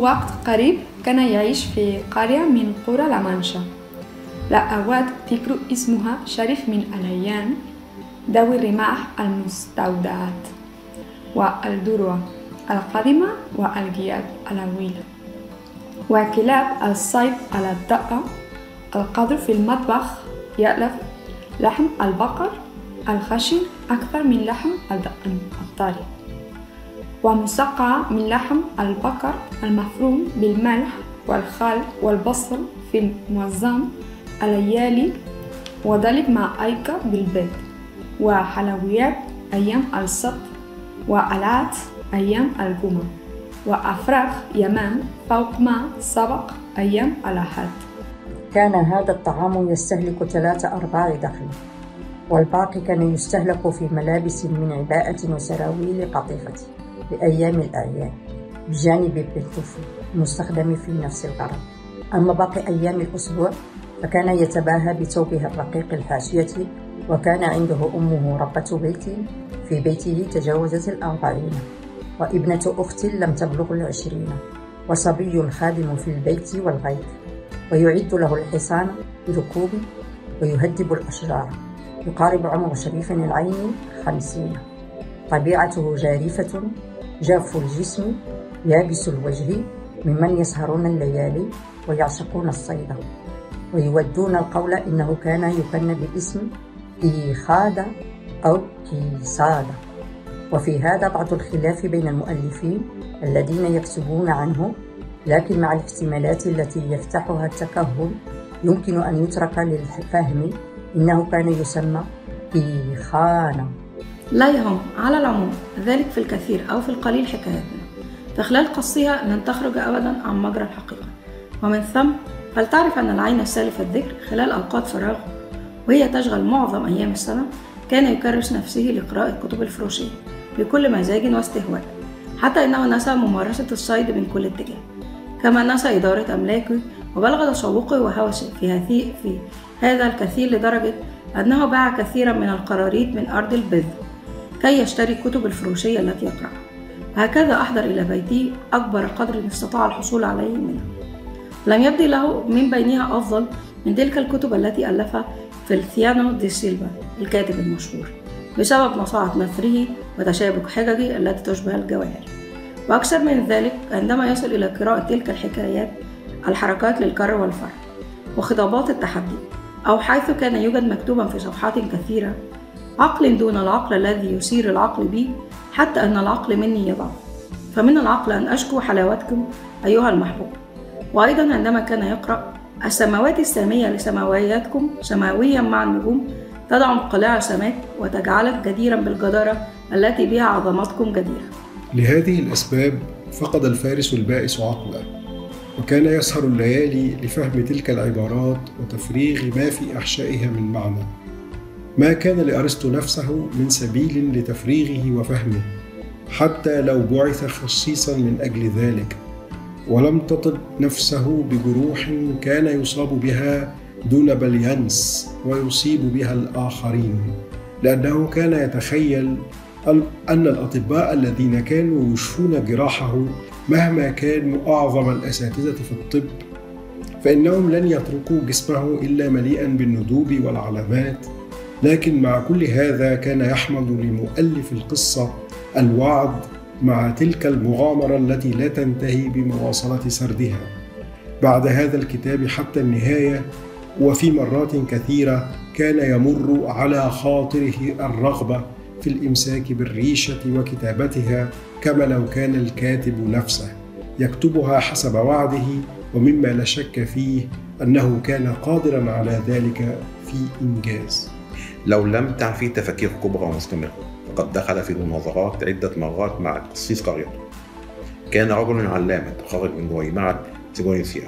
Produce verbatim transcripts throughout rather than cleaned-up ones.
وقت قريب كان يعيش في قرية من قرى لامانشا، لأواد فكر اسمها شريف من الأيام ذوي الرماح المستودعات والذروة القادمة والجياد الأويل وكلاب الصيد على الدقة. القدر في المطبخ يألف لحم البقر الخشن أكثر من لحم الضأن الطري، ومسقعة من لحم البقر المفروم بالملح والخل والبصل في المنظم الليالي، وذلك مع أيكة بالبيض، وحلويات أيام السبت والعات أيام الجمعة، وأفراخ يمام فوق ما سبق أيام الأحد. كان هذا الطعام يستهلك ثلاثة أرباع دخل، والباقي كان يستهلك في ملابس من عباءة وسراويل قطيفة لأيام الأعياد بجانب البنطوف المستخدم في نفس الغرض. أما باقي أيام الأسبوع فكان يتباهى بثوبها الرقيق الحاشية، وكان عنده أمه ربة بيت في بيته تجاوزت الأربعين، وابنة أخت لم تبلغ العشرين، وصبي خادم في البيت والغيط، ويعد له الحصان بركوب ويهدب الأشجار. يقارب عمر شريف العين خمسين، طبيعته جارفة، جاف الجسم، يابس الوجه، ممن يسهرون الليالي ويعشقون الصيد، ويودون القول إنه كان يكن باسم إيخاد أو كيساد. وفي هذا بعض الخلاف بين المؤلفين الذين يكتبون عنه، لكن مع الاحتمالات التي يفتحها التكهن يمكن أن يترك للفهم إنه كان يسمى إيخانا. لا يهم، على العموم ذلك في الكثير أو في القليل حكايتنا، فخلال قصها لن تخرج أبدا عن مجرى الحقيقة. ومن ثم هل تعرف أن العين السالف الذكر خلال أوقات فراغ وهي تشغل معظم أيام السنة كان يكرس نفسه لقراءة كتب الفروشية بكل مزاج واستهواء، حتى إنه نسى ممارسة الصيد من كل اتجاه، كما نسى إدارة أملاكه، وبلغ تشوقه وهوسه في هذه في هذا الكثير لدرجة أنه باع كثيرا من القراريط من أرض البذ كي يشتري كتب الفروشية التي يقرأها، وهكذا أحضر إلى بيته أكبر قدر استطاع الحصول عليه منها. لم يبدي له من بينها أفضل من تلك الكتب التي ألفها فيلسيانو دي سيلفا الكاتب المشهور، بسبب نصاعة نثره وتشابك حججه التي تشبه الجواهر. وأكثر من ذلك عندما يصل إلى قراءة تلك الحكايات، الحركات للكر والفر وخطابات التحدي، أو حيث كان يوجد مكتوبا في صفحات كثيرة: عقل دون العقل الذي يثير العقل بي، حتى أن العقل مني يضعف، فمن العقل أن أشكو حلاوتكم أيها المحبوب. وأيضا عندما كان يقرأ: السماوات السامية لسماوياتكم سماويا مع النجوم، تدعم قلاع سماك وتجعلك جديرا بالجدارة التي بها عظمتكم جديرة. لهذه الأسباب فقد الفارس البائس عقله، وكان يسهر الليالي لفهم تلك العبارات وتفريغ ما في أحشائها من معنى. ما كان لأرسطو نفسه من سبيل لتفريغه وفهمه، حتى لو بعث خصيصا من أجل ذلك، ولم تطب نفسه بجروح كان يصاب بها دون بلينس ويصيب بها الآخرين، لأنه كان يتخيل أن الأطباء الذين كانوا يشفون جراحه مهما كانوا أعظم الأساتذة في الطب، فإنهم لن يتركوا جسمه إلا مليئا بالندوب والعلامات. لكن مع كل هذا كان يحمد لمؤلف القصة الوعد مع تلك المغامرة التي لا تنتهي بمواصلة سردها بعد هذا الكتاب حتى النهاية. وفي مرات كثيرة كان يمر على خاطره الرغبة في الإمساك بالريشة وكتابتها، كما لو كان الكاتب نفسه يكتبها حسب وعده، ومما لا شك فيه أنه كان قادرا على ذلك في إنجاز. لو لم تعفي تفكير كبرى ومستمرة، فقد دخل في المناظرات عدة مرات مع قسيس قريته. كان رجل علامة خرج من جامعة تيغونيسيا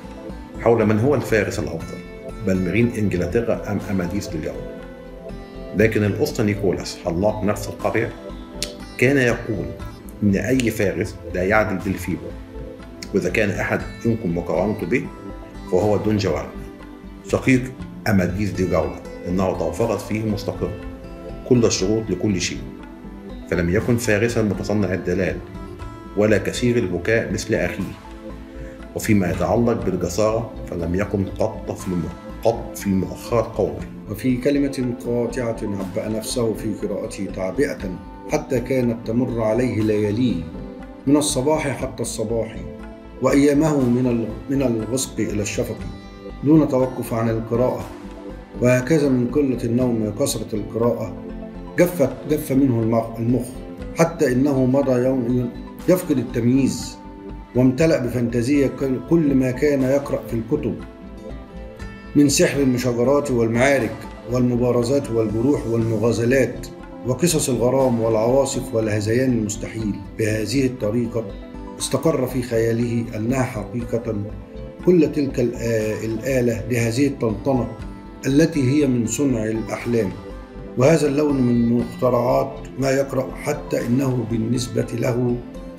حول من هو الفارس الأفضل، بلمرين إنجلترا أم أماديس لليوم. لكن الأسطى نيكولاس حلاق نفس القرية كان يقول إن أي فارس لا يعدل دلفيبو، وإذا كان أحد يمكن مقارنته به فهو دون جوال شقيق أماديس دي جاولا، إنه توفرت فيه مستقر كل الشروط لكل شيء، فلم يكن فارسا متصنع الدلال ولا كثير البكاء مثل أخيه، وفيما يتعلق بالجسارة فلم يكن قط في قط في المؤخرات قوله. وفي كلمة قاطعة عبأ نفسه في قراءته تعبئة حتى كانت تمر عليه لياليه من الصباح حتى الصباح، وأيامه من من الغسق إلى الشفق دون توقف عن القراءة. وهكذا من قلة النوم وكثرة القراءة جفت جف منه المخ حتى إنه مضى يوم يفقد التمييز، وامتلأ بفانتازية كل ما كان يقرأ في الكتب من سحر المشاجرات والمعارك والمبارزات والجروح والمغازلات وقصص الغرام والعواصف والهذيان المستحيل. بهذه الطريقة استقر في خياله أنها حقيقة كل تلك الآلة لهذه الطنطنة التي هي من صنع الأحلام، وهذا اللون من مخترعات ما يقرأ، حتى إنه بالنسبة له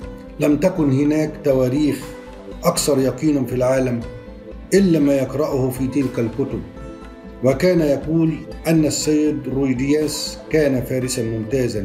لم تكن هناك تواريخ أكثر يقينا في العالم إلا ما يقرأه في تلك الكتب. وكان يقول أن السيد رويدياس كان فارسا ممتازا،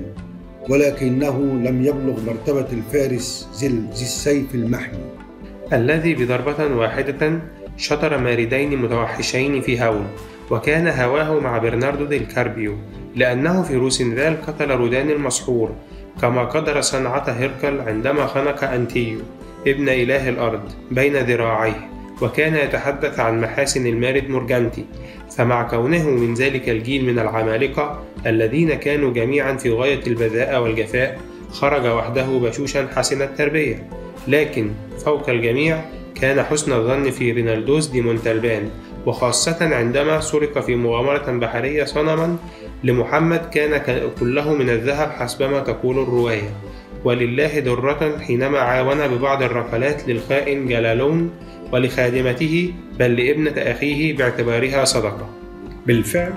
ولكنه لم يبلغ مرتبة الفارس ذي السيف المحمي الذي بضربة واحدة شطر ماردين متوحشين في هول. وكان هواه مع برناردو ديل كاربيو، لأنه في روسنذال قتل رودان المسحور، كما قدر صنعة هرقل عندما خنق أنتيو ابن إله الأرض بين ذراعيه، وكان يتحدث عن محاسن المارد مورجانتي. فمع كونه من ذلك الجيل من العمالقة الذين كانوا جميعا في غاية البذاءة والجفاء، خرج وحده بشوشا حسن التربية. لكن فوق الجميع كان حسن الظن في رينالدوس دي مونتالبان، وخاصة عندما سرق في مغامرة بحرية صنما لمحمد كان كله من الذهب حسبما تقول الرواية، ولله درة حينما عاون ببعض الركلات للخائن جلالون ولخادمته، بل لابنة أخيه باعتبارها صدقة. بالفعل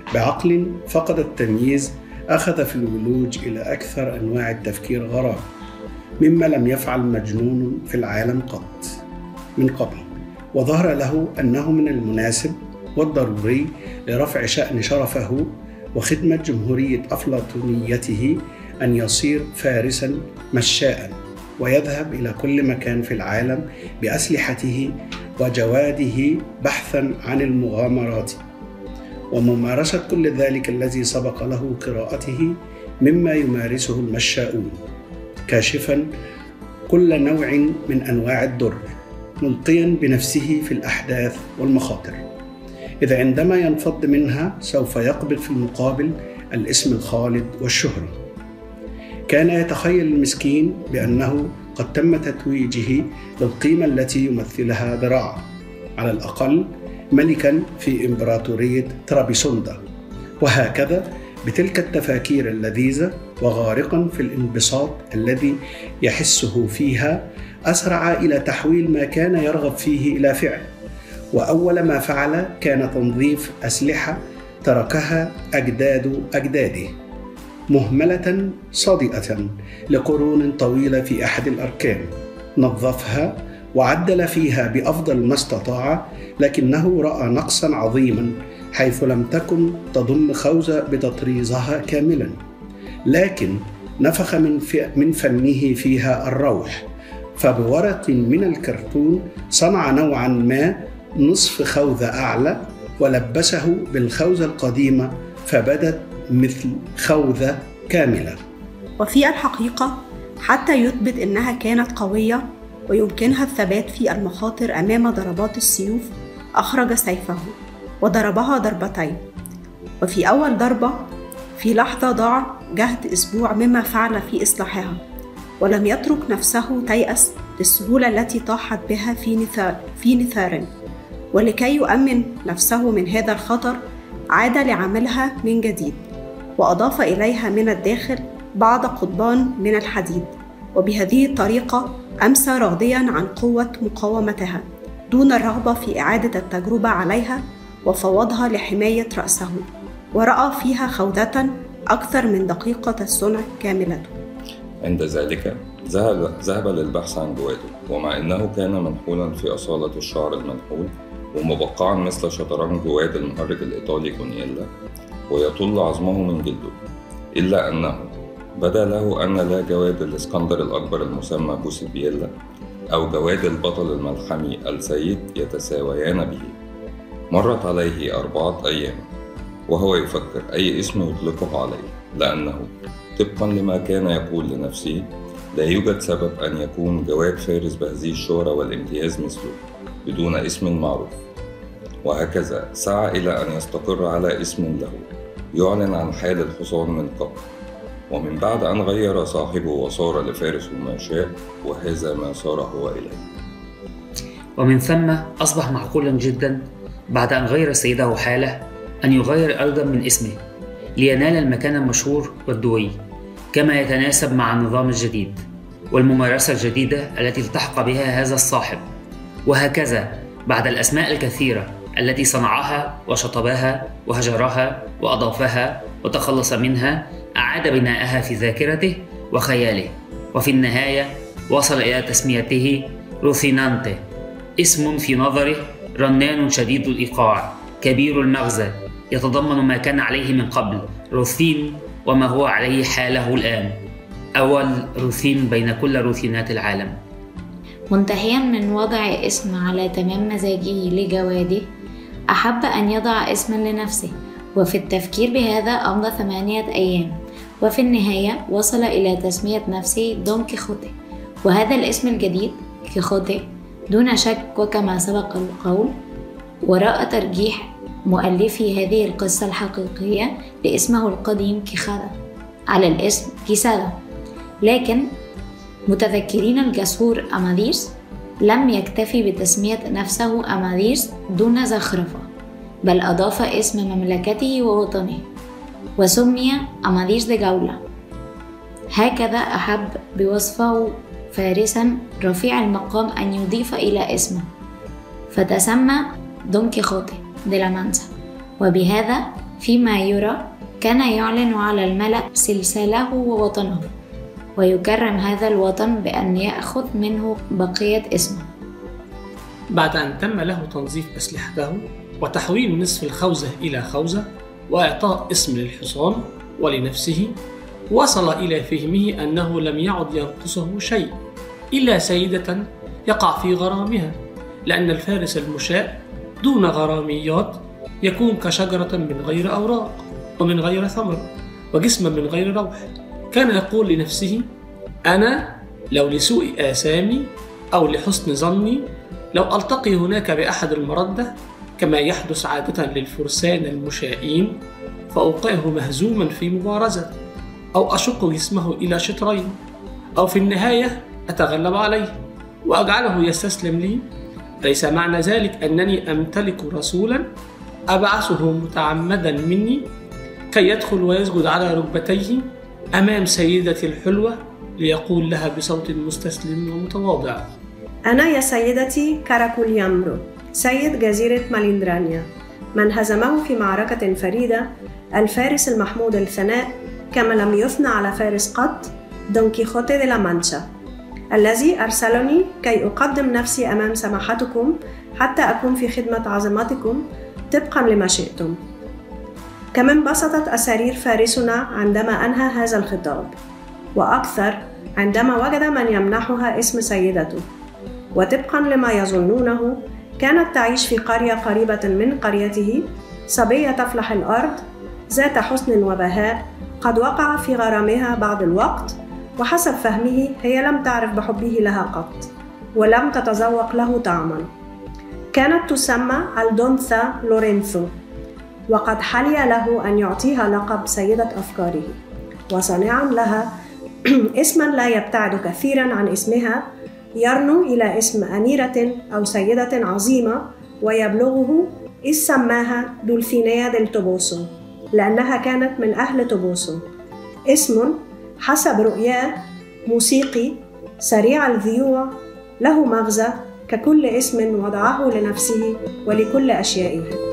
بعقل فقد التمييز أخذ في الولوج إلى أكثر أنواع التفكير غرابة مما لم يفعل مجنون في العالم قط من قبل، وظهر له أنه من المناسب والضروري لرفع شأن شرفه وخدمة جمهورية أفلاطونيته أن يصير فارسا مشاء ويذهب إلى كل مكان في العالم بأسلحته وجواده بحثا عن المغامرات وممارسة كل ذلك الذي سبق له قراءته مما يمارسه المشاؤون، كاشفا كل نوع من أنواع الضر، ملقيا بنفسه في الأحداث والمخاطر، إذا عندما ينفض منها سوف يقبل في المقابل الاسم الخالد والشهرة. كان يتخيل المسكين بأنه قد تم تتويجه بالقيمة التي يمثلها ذراع، على الأقل ملكا في إمبراطورية ترابيسوندا، وهكذا بتلك التفاكير اللذيذة وغارقا في الانبساط الذي يحسه فيها، أسرع إلى تحويل ما كان يرغب فيه إلى فعل. وأول ما فعل كان تنظيف أسلحة تركها أجداد أجداده مهملة صادئة لقرون طويلة في أحد الأركان. نظفها وعدل فيها بأفضل ما استطاع، لكنه رأى نقصا عظيما حيث لم تكن تضم خوذة بتطريزها كاملا، لكن نفخ من, من فمه فيها الروح، فبورق من الكرتون صنع نوعا ما نصف خوذة أعلى ولبسه بالخوذة القديمة فبدت مثل خوذة كاملة. وفي الحقيقة حتى يثبت أنها كانت قوية ويمكنها الثبات في المخاطر أمام ضربات السيوف، أخرج سيفه وضربها ضربتين، وفي أول ضربة في لحظة ضاع جهد أسبوع مما فعل في إصلاحها، ولم يترك نفسه تيأس للسهولة التي طاحت بها في نثار, في نثار ولكي يؤمن نفسه من هذا الخطر عاد لعملها من جديد، وأضاف إليها من الداخل بعض قضبان من الحديد، وبهذه الطريقة أمسى راضيا عن قوة مقاومتها دون الرغبة في إعادة التجربة عليها، وفوضها لحماية رأسه، ورأى فيها خوذة أكثر من دقيقة الصنع كاملة. عند ذلك ذهب, ذهب للبحث عن جواده، ومع أنه كان منحولا في أصالة الشعر المنحول ومبقعا مثل شطرنج جواد المهرج الإيطالي كونييلا ويطل عظمه من جلده، إلا أنه بدا له أن لا جواد الإسكندر الأكبر المسمى بوسيبييلا أو جواد البطل الملحمي السيد يتساويان به. مرت عليه أربعة أيام وهو يفكر أي اسم يطلقه عليه، لأنه طبقا لما كان يقول لنفسه لا يوجد سبب أن يكون جواد فارس بهذه الشهرة والامتياز مثله بدون اسم معروف. وهكذا سعى إلى أن يستقر على اسم له يعلن عن حال الحصان من قبل، ومن بعد أن غير صاحبه وصار لفارس ما شاء، وهذا ما صار هو إليه. ومن ثم أصبح معقولا جدا بعد أن غير سيده حاله أن يغير أيضا من اسمه لينال المكان المشهور والدوي كما يتناسب مع النظام الجديد والممارسة الجديدة التي التحق بها هذا الصاحب. وهكذا بعد الأسماء الكثيرة التي صنعها وشطبها وهجرها وأضافها وتخلص منها، أعاد بناءها في ذاكرته وخياله، وفي النهاية وصل إلى تسميته روثينانتي، اسم في نظره رنان شديد الإيقاع كبير المغزى يتضمن ما كان عليه من قبل روثين وما هو عليه حاله الآن، أول روثين بين كل روثينات العالم. منتهيا من وضع اسم على تمام مزاجه لجواده، أحب أن يضع اسما لنفسه، وفي التفكير بهذا أمضى ثمانية أيام، وفي النهاية وصل إلى تسمية نفسه دون كيخوتي. وهذا الاسم الجديد كيخوتي دون شك وكما سبق القول وراء ترجيح مؤلفي هذه القصة الحقيقية لاسمه القديم كيخادا على الاسم كيسادا. لكن متذكرين الجسور أماديس لم يكتفي بتسمية نفسه أماديس دون زخرفة، بل أضاف اسم مملكته ووطنه وسمي أماديس دي جولة. هكذا أحب بوصفه فارسا رفيع المقام أن يضيف إلى اسمه، فتسمى دون كيخوتي دي لا مانسا. وبهذا فيما يرى كان يعلن على الملأ سلساله ووطنه، ويكرم هذا الوطن بأن يأخذ منه بقية اسمه. بعد أن تم له تنظيف أسلحته وتحويل نصف الخوذة إلى خوذة وإعطاء اسم للحصان ولنفسه، وصل إلى فهمه أنه لم يعد ينقصه شيء إلا سيدة يقع في غرامها، لأن الفارس المشاء دون غراميات يكون كشجرة من غير أوراق ومن غير ثمر وجسم من غير روح. كان يقول لنفسه: أنا لو لسوء آثامي أو لحسن ظني لو ألتقي هناك بأحد المردة كما يحدث عادة للفرسان المشائين فأوقعه مهزوما في مبارزة، أو أشق جسمه إلى شطرين، أو في النهاية أتغلب عليه وأجعله يستسلم لي. ليس معنى ذلك أنني أمتلك رسولا أبعثه متعمدا مني كي يدخل ويسجد على ركبتيه أمام سيدتي الحلوة ليقول لها بصوت مستسلم ومتواضع: أنا يا سيدتي كاراكوليامرو سيد جزيرة ماليندرانيا، من هزمه في معركة فريدة الفارس المحمود الثناء كما لم يثنى على فارس قط دون كيخوتي دي لا مانشا، الذي أرسلني كي أقدم نفسي أمام سماحتكم حتى أكون في خدمة عظمتكم طبقا لما شئتم. كما انبسطت أسارير فارسنا عندما أنهى هذا الخطاب، وأكثر عندما وجد من يمنحها اسم سيدته. وطبقا لما يظنونه كانت تعيش في قرية قريبة من قريته صبية تفلح الأرض ذات حسن وبهاء قد وقع في غرامها بعض الوقت، وحسب فهمه هي لم تعرف بحبه لها قط ولم تتذوق له طعما. كانت تسمى الدونثا لورينثو، وقد حلي له أن يعطيها لقب سيدة أفكاره، وصانعا لها اسما لا يبتعد كثيرا عن اسمها يرنو إلى اسم أميرة أو سيدة عظيمة ويبلغه، إذ سماها دولفينيا ديل توبوسو لأنها كانت من أهل توبوسو، اسم حسب رؤياه موسيقي سريع الذيوع له مغزى ككل اسم وضعه لنفسه ولكل أشيائه.